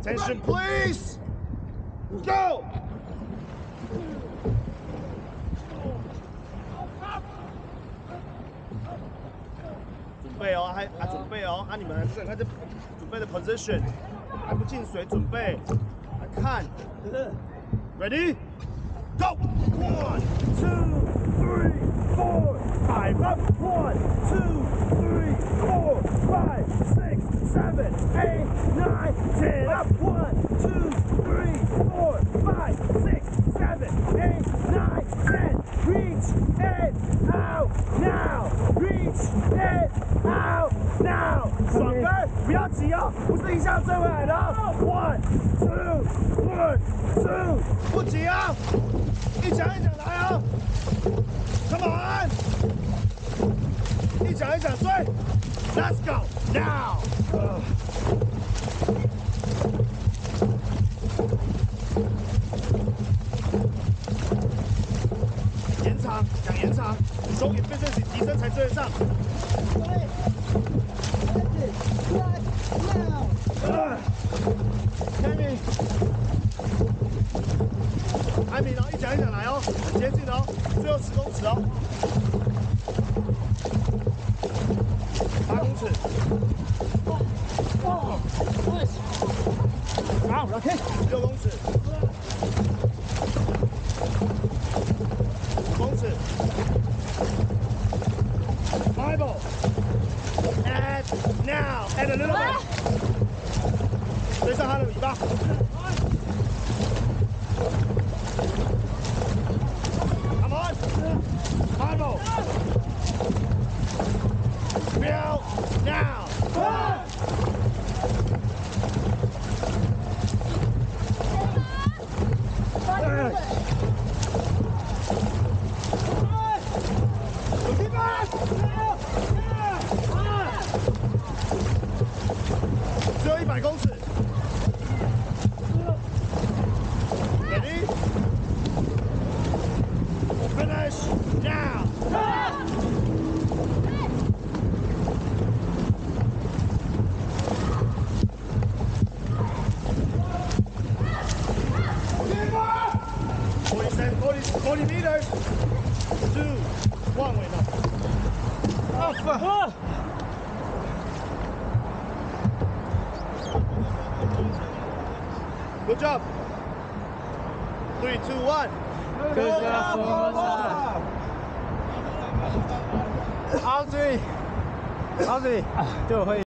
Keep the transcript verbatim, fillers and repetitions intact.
Attention, please. Go. 准备哦，还啊准备哦，啊你们看看这准备的 position， 还不进水，准备来看 ，ready， go， one two three four five up， one two three four five six seven eight nine ten up， one two three four five six seven eight nine ten， reach it out now， reach it out now， 爽哥不要急哦，不是一下追回来的哦 ，one two one two， 不急啊，一讲一讲来啊 ，come on， 一讲一讲追 ，let's go now， 呃。延长，讲延长，手也变身体提升才追得上。艾米，艾米，然后一讲一讲来哦，很接近哦，最后十公尺哦，八公尺。好 ，OK， 六公尺。公尺 ，Bible, and now, and a little bit， 追上他的尾巴。Come on, Bible, Bill, now.只有一百公尺 ，Ready? Finish now. forty, forty, forty meters. Two, one, wait, no. Oh, fuck. Good job. Three, two, one. Good job. Audrey, Audrey，就会。